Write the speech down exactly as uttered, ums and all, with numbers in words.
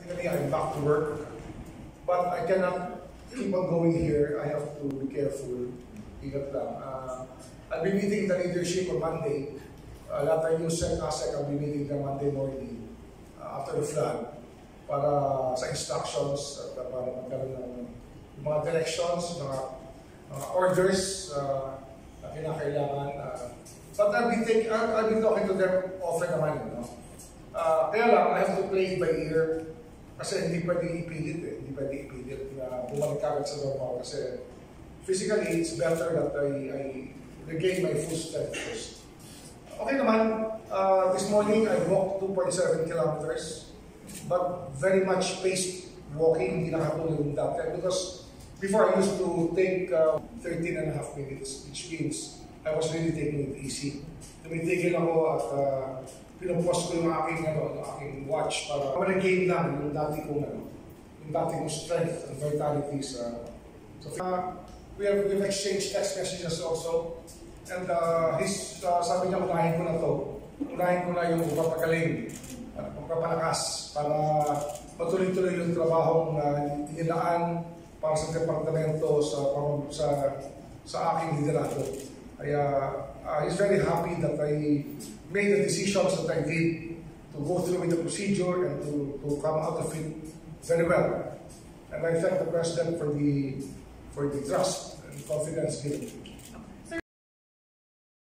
technically I'm back to work, but I cannot keep on going here. I have to be careful. Ingat lang. Uh, I'll be meeting the leadership on Monday. Uh, lahat tayo yung SEC, ASEC, I'll be meeting them Monday morning uh, after the flood para sa instructions at uh, para magkaroon ng mga directions, mga, mga orders uh, na kinakailangan. Uh, but I'll be, take, I'll, I'll be talking to them often naman. You know? Uh, kaya lang, I have to play it by ear kasi hindi pwede ipilit eh. Hindi pwede ipilit na bumalik agad sa normal kasi physically, it's better that I, I regain my full strength first. Okay naman, uh, this morning I walked two point seven kilometers, but very much paced walking, hindi nakatulog yung dati. Because before I used to take uh, thirteen and a half minutes, which means I was really taking it easy. Tumitigil ako at uh, pinupost ko yung aking, ano, yung aking watch para ma-regain lang yung dati kong, ano, yung dati kong strength and vitality sa... So, uh, we have we've exchanged text messages also. And uh, his, uh, sabi niya, unahin ko na to. Unahin ko na yung pagpapagaling at pagpapalakas para patuloy-tuloy yung trabahong uh, inilaan para sa departamento sa, sa, sa aking liderado. Kaya uh, he's very happy that I made the decisions that I did to go through with the procedure and to, to come out of it very well. And I thank the President for the, for the trust and confidence given.